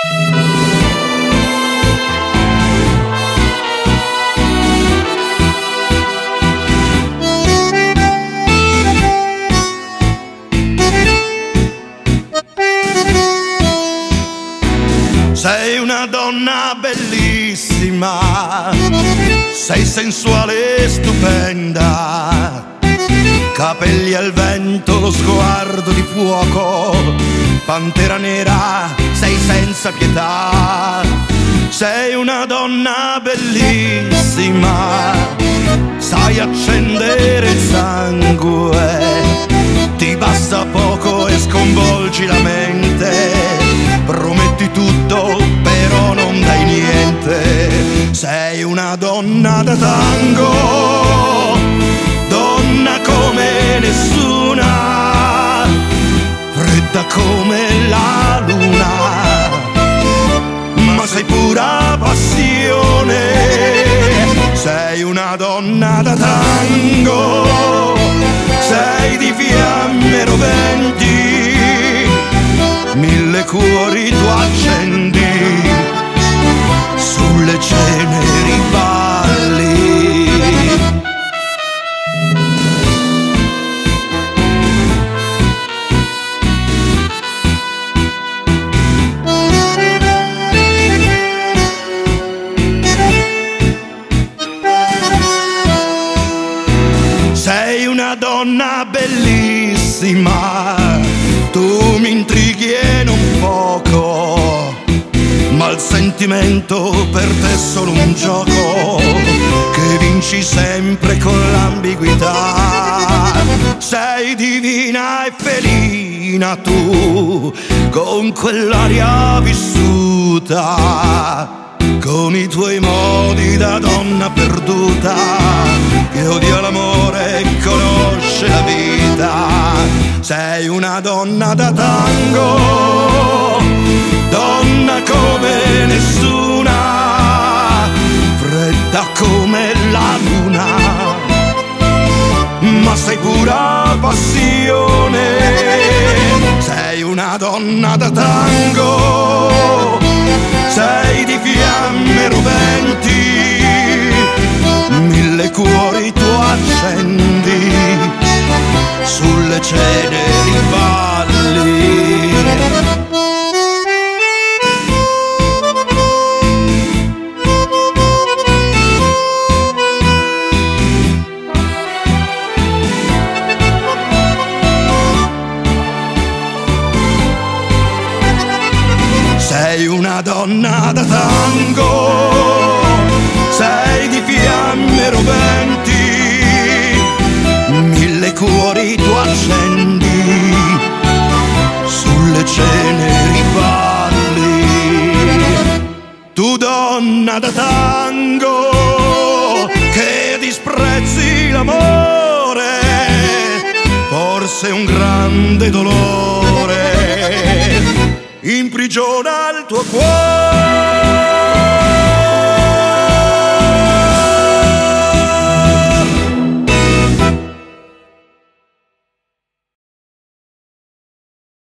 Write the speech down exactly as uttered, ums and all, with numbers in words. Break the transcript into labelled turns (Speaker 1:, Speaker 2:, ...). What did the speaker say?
Speaker 1: Sei una donna bellissima, sei sensuale e stupenda, capelli al vento, lo sguardo di fuoco, pantera nera, sei senza pietà. Sei una donna bellissima, sai accendere il sangue, ti basta poco e sconvolgi la mente. Prometti tutto, però non dai niente. Sei una donna da tango, donna come nessuna, fredda come la luna, ma sei pura passione. Sei una donna da tango, sei di fiamme roventi, mille cuori tu accendi, sulle ceneri balli. Sei una donna bellissima, tu mi intrighi e non poco, ma il sentimento per te è solo un gioco che vinci sempre con l'ambiguità. Sei divina e felina tu, con quell'aria vissuta, con i tuoi modi da donna perduta, che odia l'amore e conosce la vita. Sei una donna da tango, donna come nessuna, fredda come la luna, ma sei pura passione. Sei una donna da tango, sei di fiamme roventi, mille cuori tu accendi, sulle ceneri balli. Sei una donna da tango, sei di fiamme roventi, mille cuori tu accendi, sulle ceneri balli. Tu donna da tango, che disprezzi l'amore, forse un grande dolore imprigiona il tuo cuore.